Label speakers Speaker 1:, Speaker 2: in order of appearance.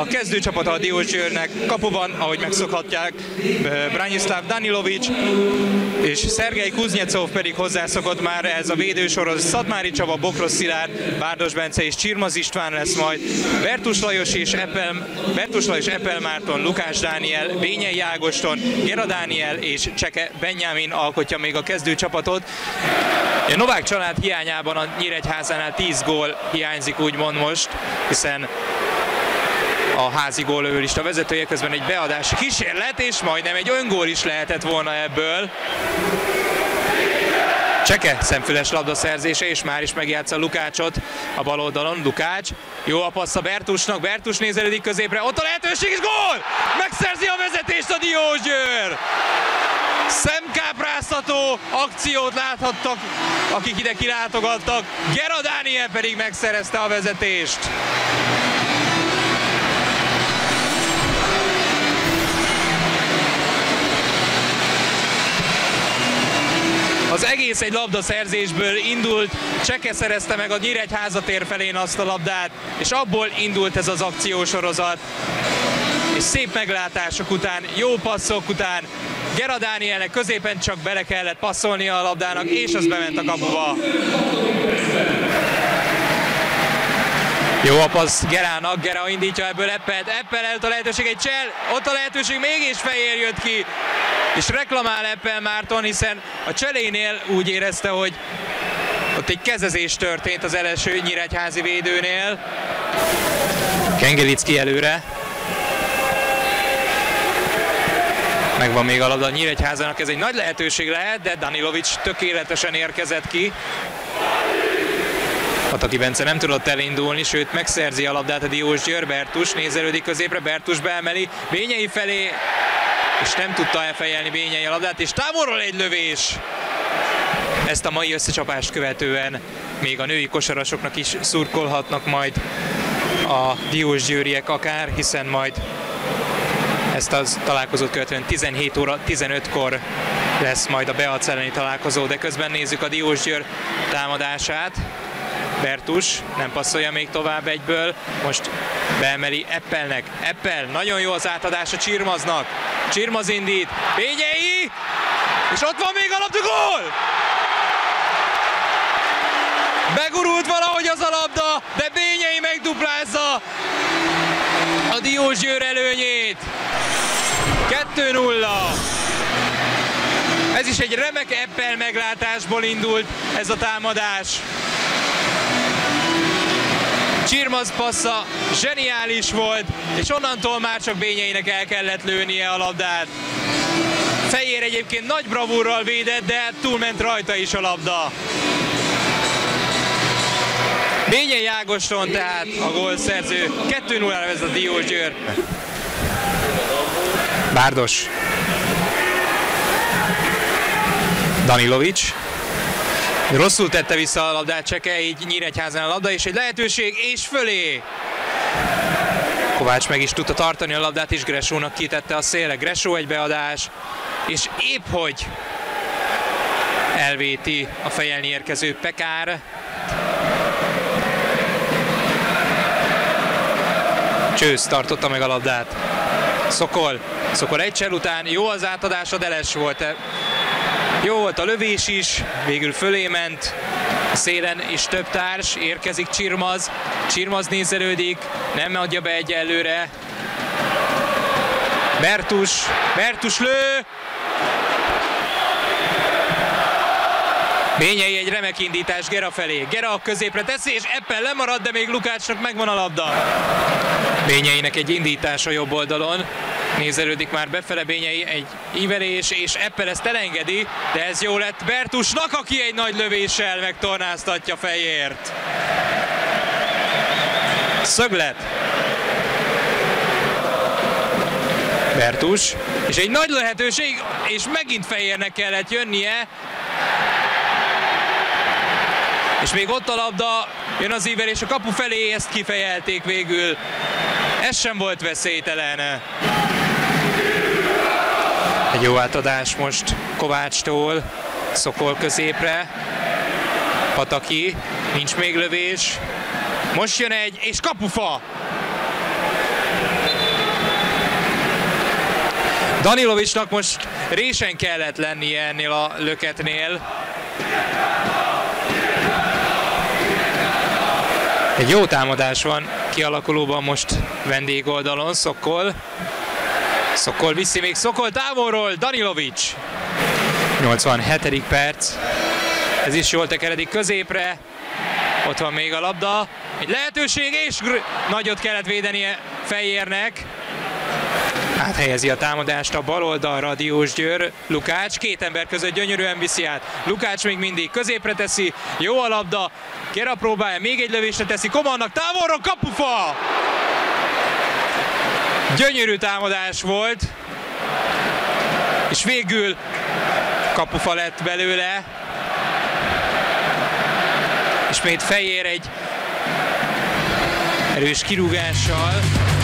Speaker 1: a kezdőcsapata a Diósgyőrnek. Kapuban, ahogy megszokhatják, Branislav Danilovics és Szergej Kuznyecov pedig hozzászokott már ez a védősorhoz. Szatmári Csaba, Bokros Szilárd, Bárdos Bence és Csirmaz István lesz majd. Bertus Lajos Epel Márton, Lukács Dániel, Bényei Ágoston, Gera Dániel és Cseke Benjamin alkotja még a kezdőcsapatot. A Novák család hiányában a Nyíregyházánál 10 gól hiányzik úgymond most, hiszen a házi góllövőlista vezetője, közben egy beadási kísérlet, és majdnem egy öngól is lehetett volna ebből. Cseke szemfüles labdaszerzése, és már is megjátsza Lukácsot a bal oldalon. Lukács, jó a passz a Bertusnak, Bertus nézelődik középre, ott a lehetőség, és gól! Megszerzi a vezetést a Diósgyőr! Szemkápráztató akciót láthattak, akik ide kilátogattak, Gera Dániel pedig megszerezte a vezetést. Az egész egy labdaszerzésből indult, Cseke szerezte meg a Nyíregyháza tér felén azt a labdát, és abból indult ez az akciósorozat. És szép meglátások után, jó passzok után, Gera Dánielnek középen csak bele kellett passzolnia a labdának, és az bement a kapuba. Jó a passz Gerának, Gera indítja ebből Eppelt, Eppel előtt a lehetőség, egy csel, ott a lehetőség, mégis Fejér jött ki, és reklamál Eppel Márton, hiszen a cselénél úgy érezte, hogy ott egy kezezés történt az első nyíregyházi védőnél. Kengelicki előre. Megvan még a labda a Nyíregyházának, ez egy nagy lehetőség lehet, de Danilovics tökéletesen érkezett ki. Pataki Bence nem tudott elindulni, sőt megszerzi a labdát a Diósgyőr. Bertus nézelődik középre, Bertus beemeli Bényei felé, és nem tudta elfejelni Bényei a labdát, és távolról egy lövés. Ezt a mai összecsapást követően még a női kosarasoknak is szurkolhatnak majd a diósgyőriek akár, hiszen majd ezt a találkozót követően 17 óra 15-kor lesz majd a Beac elleni találkozó, de közben nézzük a Diósgyőr támadását. Bertus nem passzolja még tovább egyből, most beemeli Eppelnek. Eppel, nagyon jó az átadás a Csirmaznak. Csirmaz indít, Bényei, és ott van még a labda, gól! Begurult valahogy az a labda, de Bényei megduplázza a Diósgyőr előnyét. 2-0. Ez is egy remek Eppel meglátásból indult ez a támadás. Csirmaz passza zseniális volt, és onnantól már csak Bényeinek el kellett lőnie a labdát. Fejér egyébként nagy bravúrral védett, de túlment rajta is a labda. Bényei Ágoston tehát a gólszerző. 2-0-ra vezet a Diósgyőr. Bárdos. Danilovics. Rosszul tette vissza a labdát Cseke, így Nyíregyházán a labda, és egy lehetőség, és fölé. Kovács meg is tudta tartani a labdát, és Gressónak kitette a szélre. Gressó egy beadás, és épp hogy elvéti a fejelni érkező Pekár. Csősz tartotta meg a labdát. Szokol egy csel után, jó az átadása, Deles volt. Jó volt a lövés is, végül fölé ment a szélen, és több társ, érkezik Csirmaz. Csirmaz nézelődik, nem adja be egyelőre. Bertus lő! Bényei egy remek indítás Gera felé. Gera a középre teszi, és Eppel lemarad, de még Lukácsnak megvan a labda. Bényeinek egy indítás a jobb oldalon. Nézelődik már befele Bényei, egy ívelés, és Eppel ezt elengedi, de ez jó lett Bertusnak, aki egy nagy lövéssel megtornáztatja Fejért. Szöglet. Bertus, és egy nagy lehetőség, és megint Fejérnek kellett jönnie. És még ott a labda, jön az ívelés a kapu felé, ezt kifejelték végül. Ez sem volt veszélytelen. Egy jó átadás most Kovácstól, Szokol középre. Pataki, nincs még lövés. Most jön egy, és kapufa! Danilovicsnak most résen kellett lennie ennél a löketnél. Egy jó támadás van kialakulóban most vendégoldalon, Szokol. Szokol viszi még Szokol távolról, Danilovics. 87. perc. Ez is jól tekeredik középre. Ott van még a labda. Egy lehetőség, és nagyot kellett védenie Fejérnek. Áthelyezi a támadást a bal oldalra Diósgyőr. Lukács két ember között gyönyörűen viszi át. Lukács még mindig középre teszi. Jó a labda. Gera próbálja, még egy lövésre teszi. Komannak távolról, kapufa! Gyönyörű támadás volt. És végül kapufa lett belőle. Ismét Fejér egy erős kirúgással.